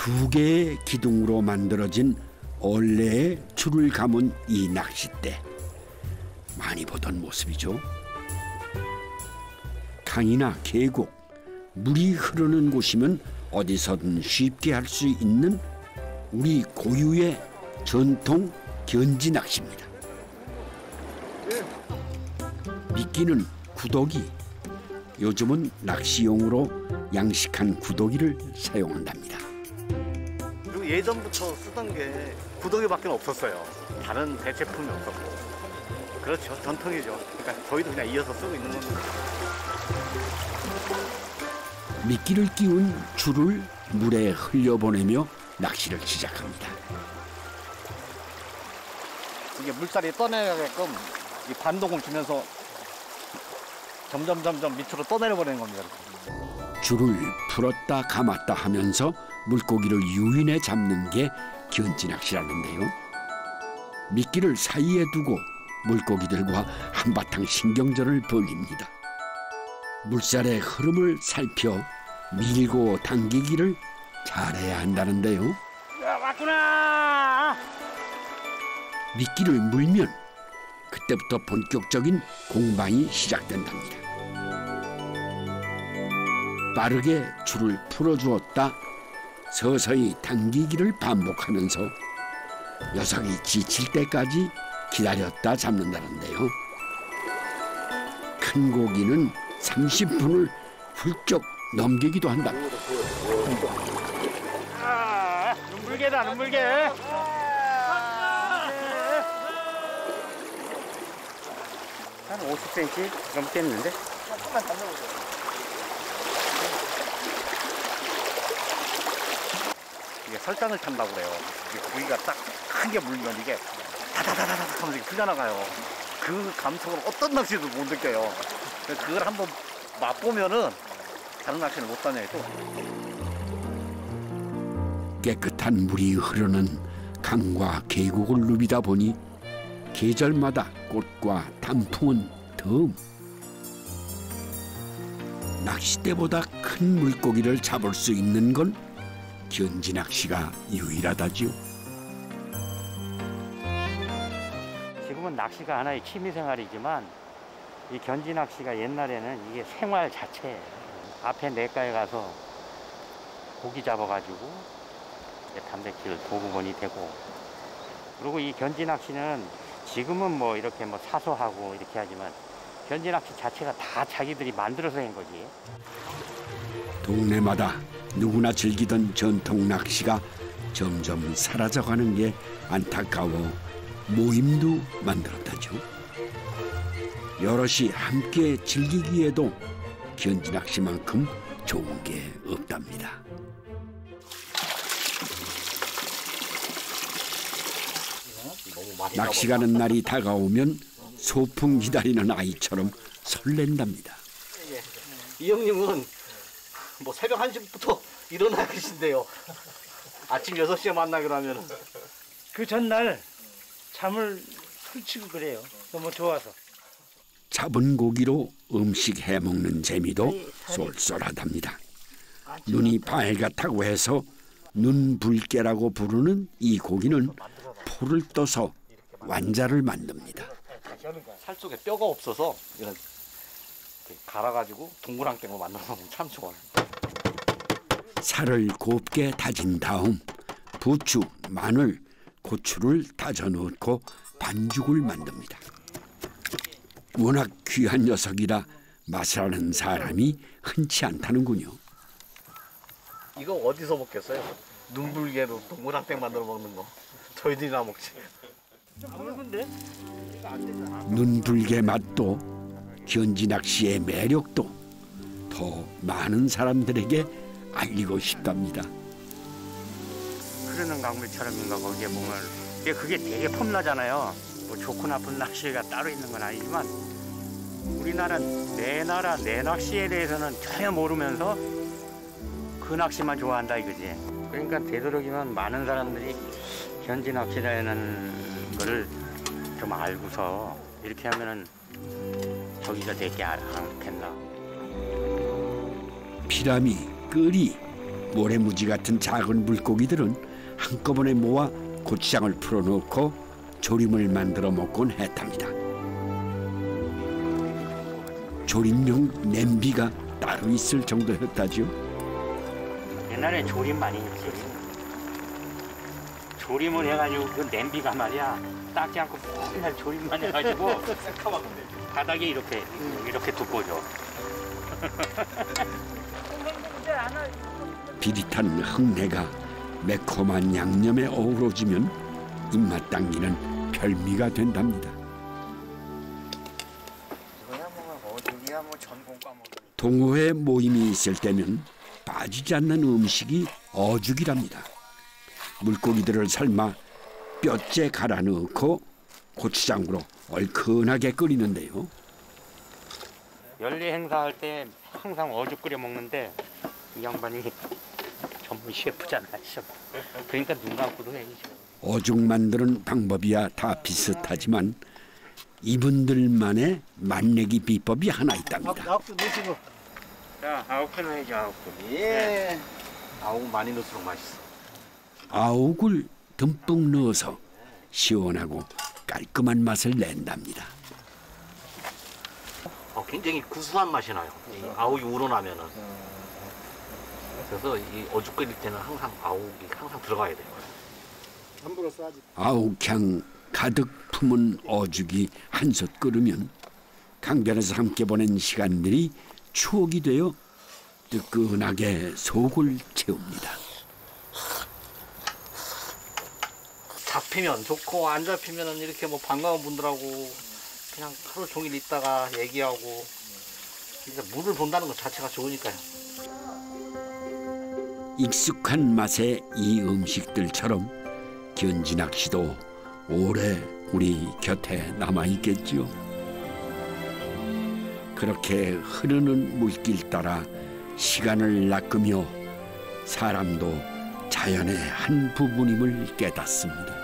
두 개의 기둥으로 만들어진 얼레에 줄을 감은 이 낚싯대. 많이 보던 모습이죠. 강이나 계곡, 물이 흐르는 곳이면 어디서든 쉽게 할 수 있는 우리 고유의 전통 견지 낚시입니다. 미끼는 구더기. 요즘은 낚시용으로 양식한 구더기를 사용한답니다. 그리고 예전부터 쓰던 게 구더기밖에 없었어요. 다른 대체품이 없었고. 그렇죠. 전통이죠. 그러니까 저희도 그냥 이어서 쓰고 있는 겁니다. 미끼를 끼운 줄을 물에 흘려보내며 낚시를 시작합니다. 이게 물살이 떠내게끔 이 반동을 주면서 점점 밑으로 떠내려버리는 겁니다. 줄을 풀었다 감았다 하면서 물고기를 유인해 잡는 게 견지 낚시라는데요. 미끼를 사이에 두고 물고기들과 한바탕 신경전을 벌입니다. 물살의 흐름을 살펴 밀고 당기기를 잘해야 한다는데요. 야, 왔구나! 미끼를 물면 그때부터 본격적인 공방이 시작된답니다. 빠르게 줄을 풀어주었다 서서히 당기기를 반복하면서 녀석이 지칠 때까지 기다렸다 잡는다는데요. 큰 고기는 30분을 훌쩍 넘기기도 한다. 눈물개다, 눈물개. 한 50cm 넘겠는데? 이게 설탕을 탄다고 그래요. 고기가 딱 크게 물리면 이게 다다다다닥 하면서 이게 흘러나가요. 그 감성을 어떤 낚시도 못 느껴요. 그걸 한번 맛보면은 다른 낚시를 못 다녀요. 또. 깨끗한 물이 흐르는 강과 계곡을 누비다 보니 계절마다 꽃과 단풍은 덤. 낚싯대보다 큰 물고기를 잡을 수 있는 건 견지 낚시가 유일하다지요. 지금은 낚시가 하나의 취미생활이지만 이 견지 낚시가 옛날에는 이게 생활 자체예요. 앞에 냇가에 가서 고기 잡아가지고 단백질 보급원이 되고, 그리고 이 견지 낚시는 지금은 뭐 이렇게 뭐 사소하고 이렇게 하지만 견지 낚시 자체가 다 자기들이 만들어서 한 거지. 동네마다 누구나 즐기던 전통 낚시가 점점 사라져가는 게 안타까워 모임도 만들었다죠. 여럿이 함께 즐기기에도 견지 낚시만큼 좋은 게 없답니다. 낚시 가는 날이 다가오면 소풍 기다리는 아이처럼 설렌답니다. 이 형님은 뭐 새벽 1시부터 일어나 계신데요. 아침 6시에 만나기로 하면 그 전날 잠을 설치고 그래요. 너무 좋아서. 잡은 고기로 음식 해먹는 재미도 쏠쏠하답니다. 눈이 빨갛다고 해서 눈불개라고 부르는 이 고기는 포를 떠서 완자를 만듭니다. 살 속에 뼈가 없어서 이런 갈아가지고 동그랑땡으로 만들어서 먹으면 참 좋아요. 살을 곱게 다진 다음 부추, 마늘, 고추를 다져 넣고 반죽을 만듭니다. 워낙 귀한 녀석이라 맛을 아는 사람이 흔치 않다는군요. 이거 어디서 먹겠어요? 눈불개로 동그랑땡 만들어 먹는 거. 저희들이나 먹지. 눈불개 맛도 견지 낚시의 매력도 더 많은 사람들에게 알리고 싶답니다. 흐르는 강물처럼인가 거기에 보면 그게 되게 폼나잖아요. 뭐 좋고 나쁜 낚시가 따로 있는 건 아니지만 우리나라는 내 나라 내 낚시에 대해서는 전혀 모르면서 그 낚시만 좋아한다 이거지. 그러니까 되도록이면 많은 사람들이 견지 낚시라는 거를 좀 알고서 이렇게 하면은 저기가 되게 않겠나. 피라미, 끄리, 모래무지 같은 작은 물고기들은 한꺼번에 모아 고추장을 풀어놓고 조림을 만들어 먹곤 했답니다. 조림용 냄비가 따로 있을 정도였다죠. 옛날에 조림 많이 했지. 조림을 해가지고 그 냄비가 말이야 닦지 않고 맨날 조림만 해가지고 바닥에 이렇게 두꺼워져. 비릿한 흙내가 매콤한 양념에 어우러지면 입맛 당기는 별미가 된답니다. 동호회 모임이 있을 때면 빠지지 않는 음식이 어죽이랍니다. 물고기들을 삶아 뼈째 갈아 넣고 고추장으로 얼큰하게 끓이는데요. 연례 행사할 때 항상 어죽 끓여 먹는데 이 양반이 전문 셰프잖아. 그러니까 눈 감고도 해야지. 어죽 만드는 방법이야 다 비슷하지만 이분들만의 맛내기 비법이 하나 있답니다. 아홉 넣으시고. 자, 9분 해야지 9분. 예. 아홉 많이 넣을수록 맛있어. 아욱을 듬뿍 넣어서 시원하고 깔끔한 맛을 낸답니다. 굉장히 구수한 맛이 나요. 이 아욱이 우러나면은. 그래서 이 어죽 끓일 때는 항상 아욱이 항상 들어가야 돼요. 함부로 싸지. 아욱향 가득 품은 어죽이 한솥 끓으면 강변에서 함께 보낸 시간들이 추억이 되어 뜨끈하게 속을 채웁니다. 잡히면 좋고 안 잡히면은 이렇게 뭐 반가운 분들하고 그냥 하루 종일 있다가 얘기하고 진짜 물을 본다는 것 자체가 좋으니까요. 익숙한 맛의 이 음식들처럼 견진학 씨도 오래 우리 곁에 남아있겠지요. 그렇게 흐르는 물길 따라 시간을 낚으며 사람도 자연의 한 부분임을 깨닫습니다.